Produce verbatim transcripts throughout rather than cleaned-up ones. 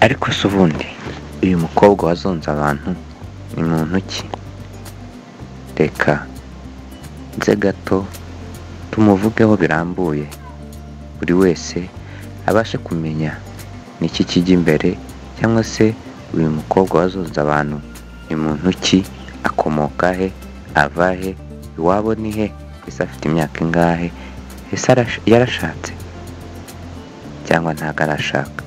ariko se ubundi uyu mukobwa wazonze abantu ni muntu ki? Reka nze gato tumuvugeho birambuye, buri wese abashe kumenya niki kijya imbere, cyangwa se uyu mukobwa wazonze abantu ni muntu ki, akomoka he, ava he, iwabo ni he, ese afite imyaka ingahe, ese yarashatse cyangwa ntabwo arashaka?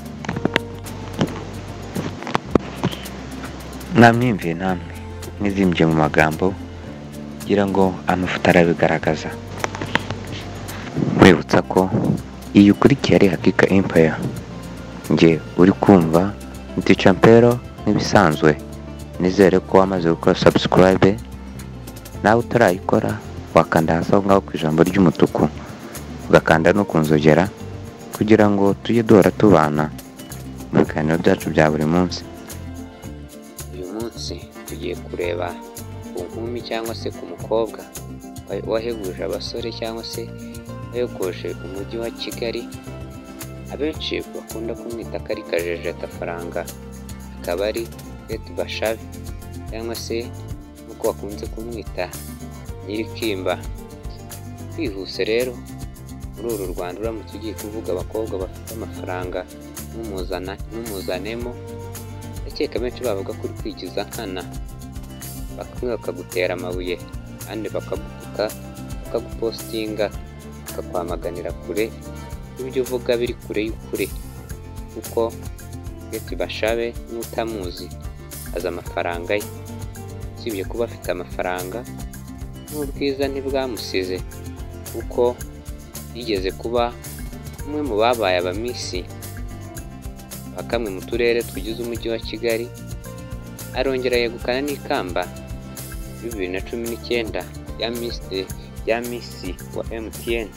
Mwamwimviye namwe mwizimbye mu magambo kugira ngo amafoto arabigaragaza. Mwibutsa ko iyi ukurikiye ari Hakika Empire, nge uri kumva ndi Champero nk'ibisanzwe. Nizere ko wamaze gukora subscribe, nawe utarayikora wakanda hasi aho ngaho ku ijambo ry'umutuku, ugakanda no kunzogera kugira ngo tujye duhora tubana mu biganiro byacu bya buri munsi. Uyu munsi tugiye kureba ku nkumi cyangwa se ku mukobwa wahebuje abasore cyangwa se wayogoje umujyi wa Kigali, abenshi bakunda kumwita ko ari kajejetafaranga, akaba ari Kate Bashabe cyangwa se nk'uko bakunze kumwita Nyirikimba. Twihuse rero, muri uru Rwanda uramutse ugiye kuvuga abakobwa bafite amafaranga n'umuzana n'umuzanemo, ndakeka benshi bavuga ko uri kwigiza nkana, bakwiye bakagutera amabuye kandi bakagutuka, bakagupostinga, bakakwamaganira kure ibyo uvuga biri kure y'ukuri, kuko Kate Bashabe n'utamuzi azi amafaranga ye. Usibye kuba afite amafaranga, n'ubwiza ntibwamusize, kuko yigeze kuba umwe mu babaye abamisi ba kamwe mu turere tugize umujyi wa Kigali, arongera yegukana n'ikamba bibiri na cumi n'icyenda ya Miss ya Miss wa M T N.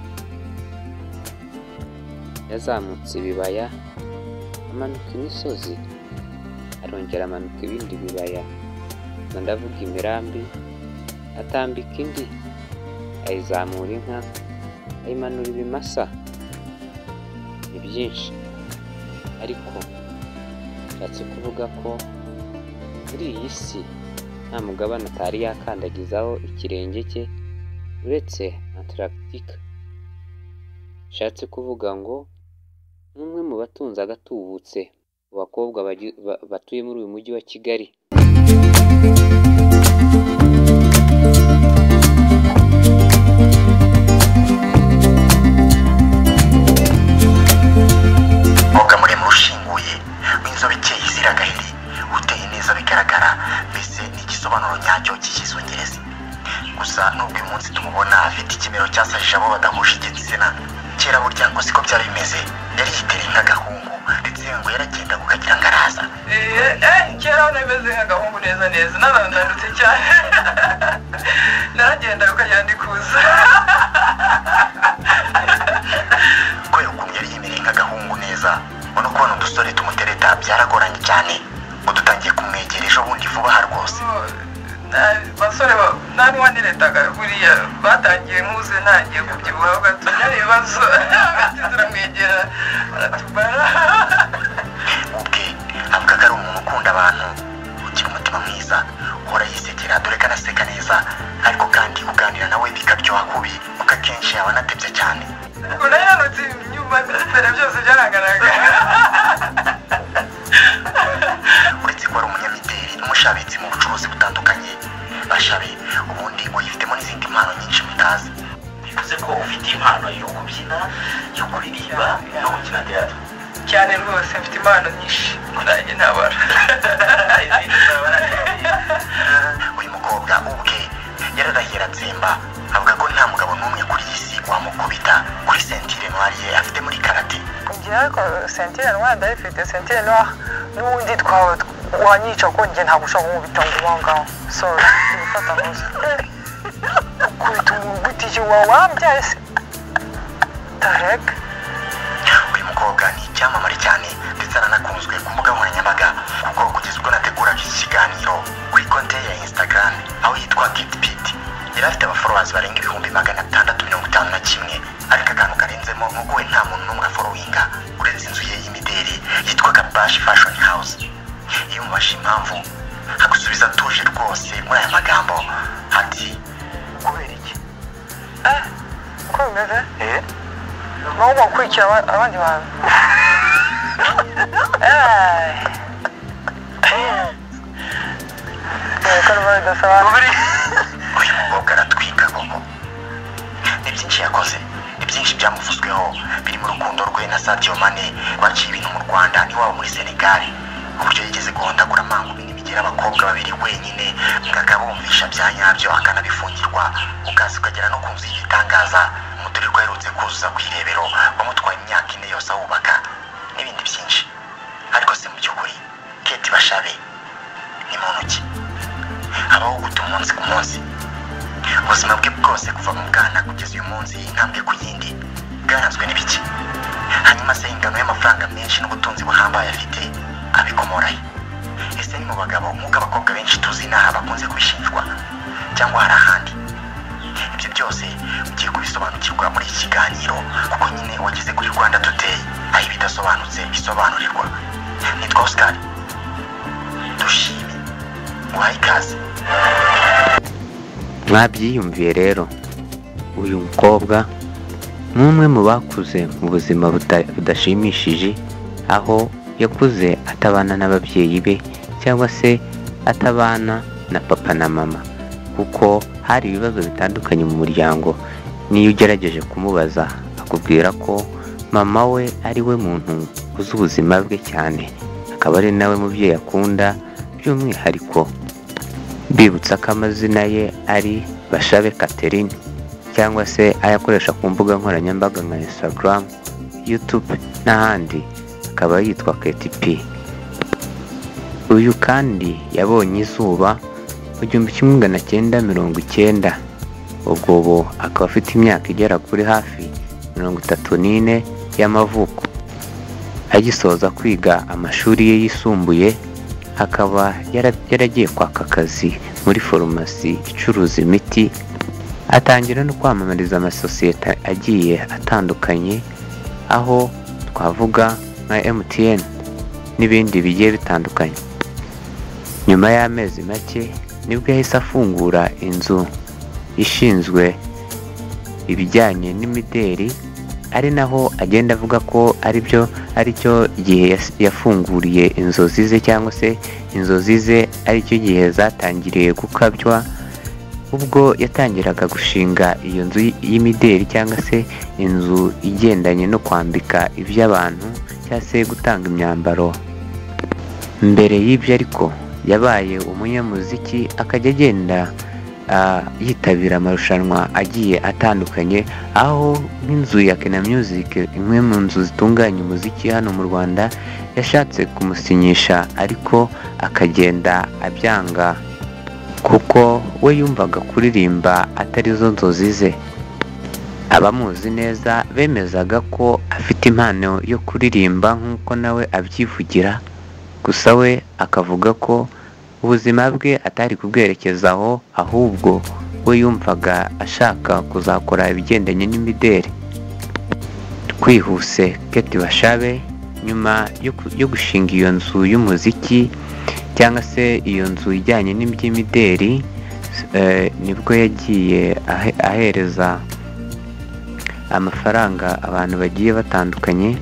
Yazamutse ibibaya, amanuka imisozi, arongera amanuka ibindi bibaya, ndavuga imirambi, atambika indi, ayizamura inka, ayimanura ibimasa. Ni byinshi, ariko nshatse kuvuga ko muri iyi si nta mugabane atari yakandagizaho ikirenge cye uretse Antarctica. Nshatse kuvuga ngo n'umwe mu batunze agatubutse mu bakobwa batuye muri uyu mujyi wa Kigali. Gusa nubwo uyu munsi tumubona afite ikimero cyasajije abo badahuje igitsina, kera burya ngo siko byari bimeze, yari yitereye nk'agahungu ndetse ngo yaragenda kukagira ngo araza. Eh eh kera nameze nk'agahungu neza neza, narandandutse cyane, naragenda ukagira ndi kuza. Ko ukuntu yari yemereye nk'agahungu neza, ubona ko udusore tumutereta byaragoranye cyane, ngo dutangiye kumwegera ejo bundi vuba aha rwose. Basore nani waniretaga buriya batangiye muze ntangiye kubyibuha ugatunya ibibazo turamwegera aratubara. Ubwe avuga ko ari umuntu ukunda abantu, ugira umutima mwiza, uhora yisekera, dore ko anaseka neza, ariko kandi kuganira nawe bikaryoha kubi kuko akenshi yaba anatebye cyane. Ubwo nayanutse inyuma mbere byose byaranganaga. Uretse ko ari umunyamideli n'umushabitsi mu bucuruzi butandukanye, Bashabe ubundi ngo yifitemo n'izindi mpano nyinshi mutazi. Bivuze ko ufite impano yo kubyina, yo kuririmba, no gukina teatro. Cyane rwose mfite impano nyinshi, nanjye ntabara. Uyu mukobwa ubwe yararahira atsemba, avuga ko nta mugabo n'umwe kuri iyi si wamukubita kuri sentire noire ye afite muri karate. Ngira ko sentire noire ndayifite, sentire noire n'ubundi twawe wanyica ko njye ntabwo ushaka kumubita ngo ubangaho. Sorry, ibifata hose. Kubita umuntu gutije wawe wambyaye se. Tarek. Uyu mukobwa ni icyamamare cyane ndetse aranakunzwe ku mbuga nkoranyambaga, kuko kugeza ubwo nateguraga iki kiganiro kuri konti ya Instagram aho yitwa Kate Pit, yari afite abafollowers barenga ibihumbi magana atandatu mirongo itanu na kimwe, ariko akantu karenzemo nk'uko we nta muntu n'umwe aforowinga uretse inzu ye y'imideli yitwaga impamvu agusubiza atuje rwose muri aya magambo ati kubera iki eh uko bimeze eh nawe bakurikira abandi bantu eh uyu mukobwa aratwika koko ni byinshi yakoze ni byinshi byamuvuzweho biri mu rukundo rwe na Sadio Mane baciye ibintu mu Rwanda n'iwabo muri Senegal uburyo yigeze guhondagura amangu n'imigera abakobwa babiri wenyine akabumvisha bya nyabyo akanabifungirwa ukazi ukagera no ku nzu y'igitangaza umuturirwa aherutse kuzuza ku irebero wamutwaye imyaka ine yose awubaka n'ibindi byinshi ariko se mu by'ukuri Kate Bashabe ni muntu ki abaho guta umunsi ku munsi ubuzima bwe bwose kuva mu bwana kugeza uyu munsi intambwe ku yindi bwaranzwe n'ibiki hanyuma se ingano y'amafaranga menshi n'ubutunzi buhambaye afite abikomorahe ese ni mu bagabo nk'uko abakobwa benshi tuzi inaha bakunze kubishinjwa cyangwa hari ahandi ibyo byose ugiye kubisobanukirwa muri iki kiganiro kuko nyine wageze kuri Rwanda Today aho ibidasobanutse bisobanurirwa nitwa Oscar dushime muhaye ikaze. Mwabyiyumviye rero uyu mukobwa n'umwe mu bakuze mu buzima budashimishije aho yakuze atabana n'ababyeyi be cyangwa se atabana na papa na mama kuko hari ibibazo bitandukanye mu muryango niyo ugerageje kumubaza akubwira ko mama we ari we muntu uzi ubuzima bwe cyane akaba ari nawe mubyeyi akunda by'umwihariko bibutsa ko amazina ye ari Bashabe Catherine cyangwa se ayakoresha ku mbuga nkoranyambaga nka Instagram, YouTube n'ahandi akaba yitwa Kate P. Uyu kandi yabonye izuba mu gihumbi kimwe magana cyenda mirongo icyenda ubwo bo akaba afite imyaka igera kuri hafi mirongo itatu n'ine y'amavuko. Agisoza kwiga amashuri ye yisumbuye akaba yaragiye kwaka akazi muri farumasi icuruza imiti atangira no kwamamariza amasosiyete agiye atandukanye aho twavuga nka M T N n'ibindi bigiye bitandukanye. Nyuma y'amezi make nibwo yahise afungura inzu ishinzwe ibijyanye n'imideri ari naho agenda avuga ko ari byo ari cyo gihe yafunguriye inzozi ze cyangwa se inzozi ze ari cyo gihe zatangiriye gukabywa ubwo yatangiraga gushinga iyo nzu y'imideri cyangwa se inzu igendanye no kwambika iby'abantu cyangwa se gutanga imyambaro. Mbere y'ibyo ariko yabaye umunyamuziki akajya agenda yitabira amarushanwa agiye atandukanye aho nk'inzu ya Kina Music imwe mu nzu zitunganya umuziki hano mu Rwanda yashatse kumusinyisha ariko akagenda abyanga kuko we yumvaga kuririmba atari zo nzozi ze. Abamuzi neza bemezaga ko afite impano yo kuririmba nk'uko nawe abyivugira gusa we akavuga ko ubuzima bwe atari kubwerekezaho ahubwo we yumvaga ashaka kuzakora ibigendanye n'imideri. Twihuse Kate Bashabe nyuma yo gushinga iyo nzu y'umuziki cyangwa se iyo nzu ijyanye n'iby'imideri nibwo yagiye ahereza amafaranga abantu bagiye batandukanye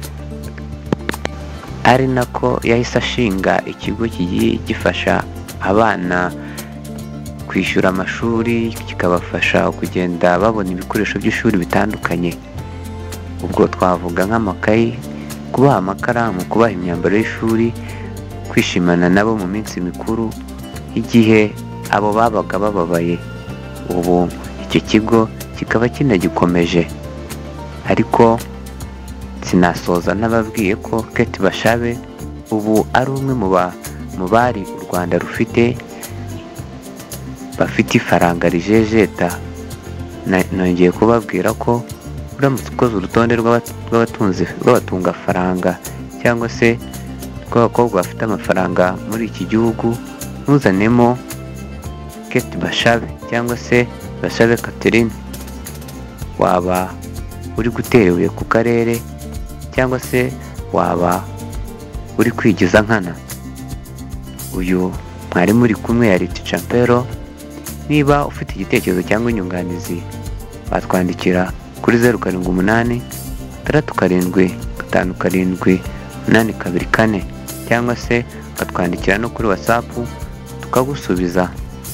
ari nako yahise ashinga ikigo kigiye gifasha abana kwishyura amashuri kikabafasha kugenda babona ibikoresho by'ishuri bitandukanye. Ubwo twavuga nk'amakayi, kubaha amakaramu, kubaha imyambaro y'ishuri, kwishimana nabo mu minsi mikuru igihe abo babaga bababaye. Ubu icyo kigo kikaba kinagikomeje ariko sinasoza n'ababwiye ko Kate Bashabe ubu ari umwe mu bari u Rwanda rufite bafite ifaranga rijejeta. Nongeye kubabwira ko uramutse ukoze urutonde rw'abatunzi rw'abatungafaranga cyangwa se rw'abakobwa bafite amafaranga muri iki gihugu ntuzanemo Kate Bashabe cyangwa se Bashabe Catherine, waba uri gutera ibuye ku karere cyangwa se waba uri kwigiza nkana. uyu mwari muri kumwe yari Teacher Mpero. Niba ufite igitekerezo cyangwa inyunganizi batwandikira kuri zeru karindwi umunani gatandatu karindwi gatanu karindwi umunani kabiri kane cyangwa se ukatwandikira no kuri WhatsApp tukagusubiza.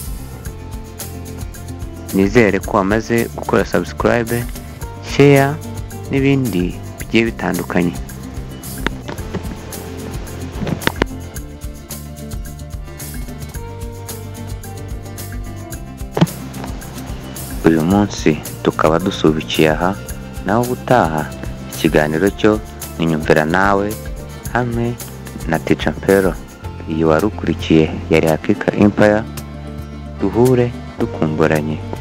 Nizere ko wamaze gukora subscribe, share n'ibindi bigiye bitandukanye. Uyu munsi tukaba dusubikiye aha, naho ubutaha ikiganiro cyo ni Nyumvira Nawe hamwe na Teacher Mpero. Iyi wari ukurikiye yari Hakika Empire. Duhure dukumburanye.